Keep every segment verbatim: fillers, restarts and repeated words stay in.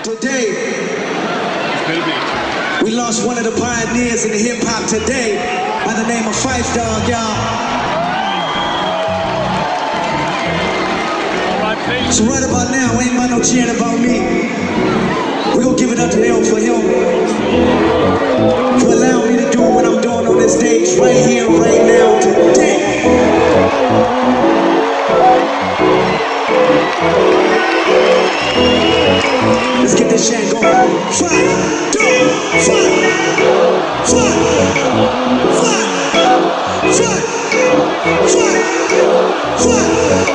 Today, we lost one of the pioneers in the hip-hop today by the name of Phife Dawg, y'all. So right about now, ain't about no cheering about me. We gonna give it up to him for him for allowing me to do what I'm doing on this stage right here, right now, today. Let's get this shit going. Phife Dawg, Phife, Phife, Phife, Phife, Phife, Phife,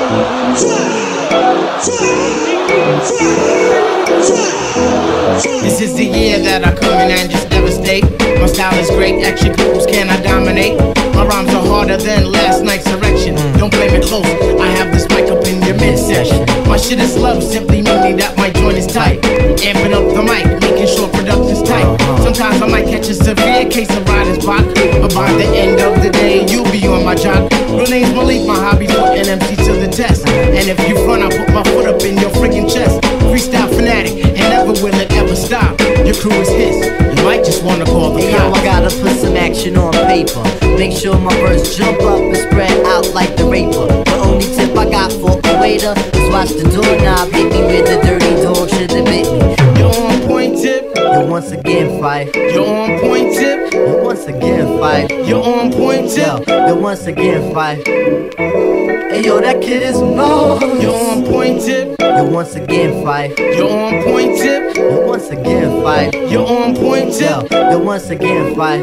Phife, Phife. This is the year that I come in and just devastate. My style is great, action couples cannot dominate. My rhymes are harder than last night's erection. Don't blame it close, I have this mic up in your midsection. My shit is love, simply meaning that my joint is tight. Amping up the mic, making sure production's tight. Sometimes I might catch a severe case of writer's block, but by the end of the day, you'll be on my job. Real name's Malik, my hobby putting M C to the test. And if you front, I put my foot up in your freaking chest. Freestyle fanatic, and never will it ever stop. Your crew is his, you might just wanna call the hey, cops. yo, I gotta put some action on paper. Make sure my verse jump up and spread out like the raper. The only tip I got for a waiter is watch the doorknob hit me with the dirty dog shit that bit me. You're on point tip. Yo, once again, Phife. You're on point tip. Yo, once again, Phife. You're on point tip. Yo, yo, once again, Phife. Hey, yo, that kid is Mars. You're on point tip. Yo, once again, Phife. You're on point tip. Yo, once again, Phife. You're on point tip. Yo, yo, once again, Phife.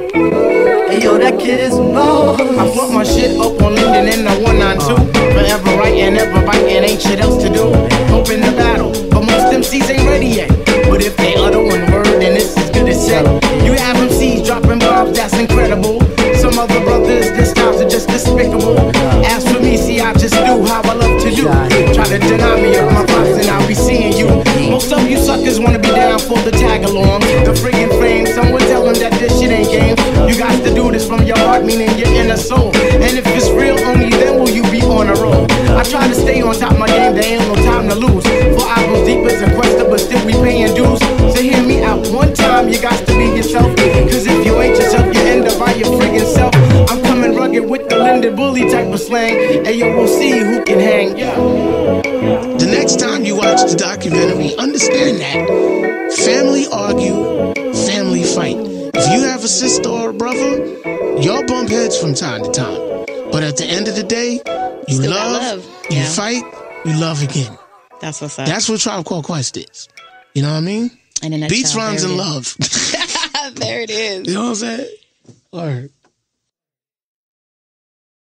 Hey, yo, that kid is Mars. I put my shit up on LinkedIn in the one nine two. Forever writing, ever biting, ain't shit else to do. Open the battle, but most M Cs ain't ready yet. But if they utter one word, then it's as good as said. You have M Cs dropping bombs, that's incredible. Some other brothers, their styles are just despicable. As for me, see, I just do how I love to do. Try to deny me of my props and I'll be seeing you. Most of you suckers wanna be down for the tag along. The friggin' frame, someone tell them that this shit ain't game. You got to do this from your heart, meaning your inner soul. And if it's real, only then will you be on a roll. I try to stay on top of my game, there ain't no time to lose. For albums deep as a quester, but still we paying dues. So hear me out one time, you got to be yourself. Cause if you ain't yourself, you end up by your friggin' self. I'm coming rugged with the Linda Bully type of slang. Hey yo, we'll see who can hang. The next time you watch the documentary, understand that family argue, family fight. If you have a sister or a brother, y'all bump heads from time to time. But at the end of the day, you Still love, love. you Yeah. fight, you love again. That's what's up. That's what Tribe Called Quest is. You know what I mean? In a nutshell, Beats, rhymes, there and it is. love. There it is. You know what I'm saying? Word.